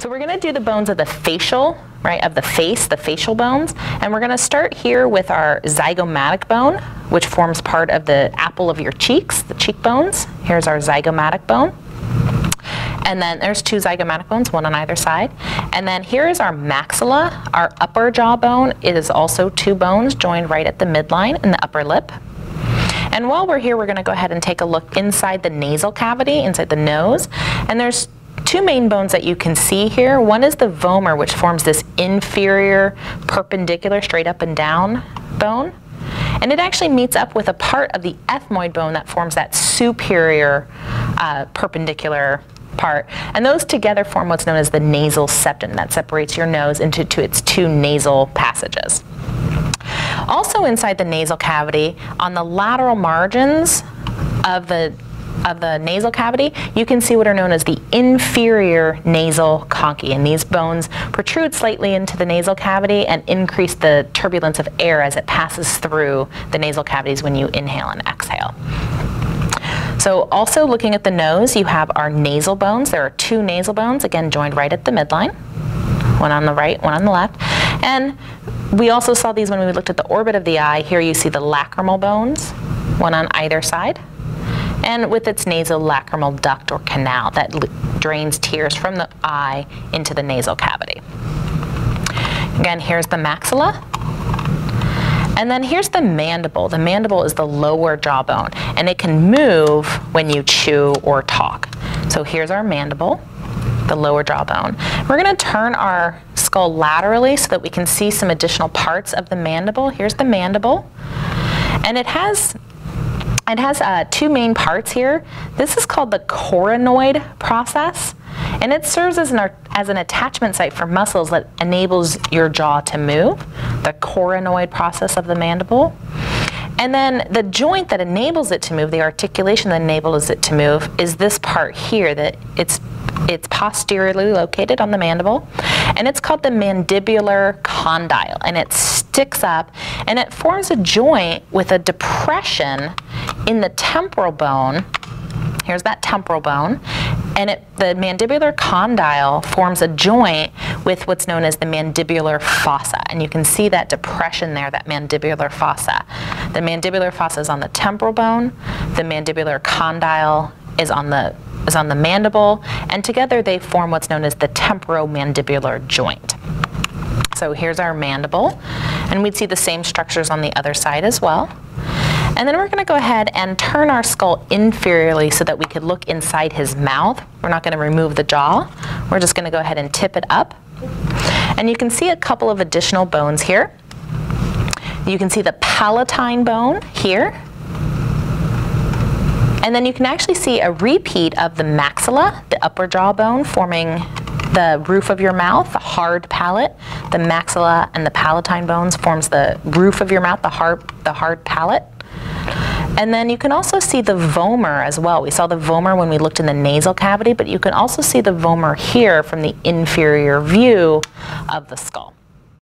So we're going to do the bones of the facial, right, of the face, the facial bones. And we're going to start here with our zygomatic bone, which forms part of the apple of your cheeks, the cheekbones. Here's our zygomatic bone. And then there's two zygomatic bones, one on either side. And then here is our maxilla, our upper jaw bone. It is also two bones joined right at the midline in the upper lip. And while we're here, we're going to go ahead and take a look inside the nasal cavity, inside the nose. And there's two main bones that you can see here. One is the vomer, which forms this inferior perpendicular straight up and down bone. And it actually meets up with a part of the ethmoid bone that forms that superior perpendicular part. And those together form what's known as the nasal septum that separates your nose into its two nasal passages. Also inside the nasal cavity, on the lateral margins of the nasal cavity, you can see what are known as the inferior nasal conchae, and these bones protrude slightly into the nasal cavity and increase the turbulence of air as it passes through the nasal cavities when you inhale and exhale. So also looking at the nose, you have our nasal bones. There are two nasal bones, again joined right at the midline, one on the right, one on the left. And we also saw these when we looked at the orbit of the eye. Here you see the lacrimal bones, one on either side, and with its nasolacrimal duct or canal that drains tears from the eye into the nasal cavity. Again, here's the maxilla. And then here's the mandible. The mandible is the lower jawbone, and it can move when you chew or talk. So here's our mandible, the lower jawbone. We're going to turn our skull laterally so that we can see some additional parts of the mandible. Here's the mandible, and it has two main parts here. This is called the coronoid process, and it serves as an attachment site for muscles that enables your jaw to move, the coronoid process of the mandible. And then the joint that enables it to move, the articulation that enables it to move, is this part here that it's posteriorly located on the mandible, and it's called the mandibular condyle, and it sticks up and it forms a joint with a depression in the temporal bone. Here's that temporal bone, and the mandibular condyle forms a joint with what's known as the mandibular fossa, and you can see that depression there, that mandibular fossa. The mandibular fossa is on the temporal bone, the mandibular condyle is on the mandible, and together they form what's known as the temporomandibular joint. So here's our mandible, and we'd see the same structures on the other side as well. And then we're going to go ahead and turn our skull inferiorly so that we could look inside his mouth. We're not going to remove the jaw. We're just going to go ahead and tip it up. And you can see a couple of additional bones here. You can see the palatine bone here. And then you can actually see a repeat of the maxilla, the upper jaw bone, forming the roof of your mouth, the hard palate. The maxilla and the palatine bones forms the roof of your mouth, the hard palate. And then you can also see the vomer as well. We saw the vomer when we looked in the nasal cavity, but you can also see the vomer here from the inferior view of the skull.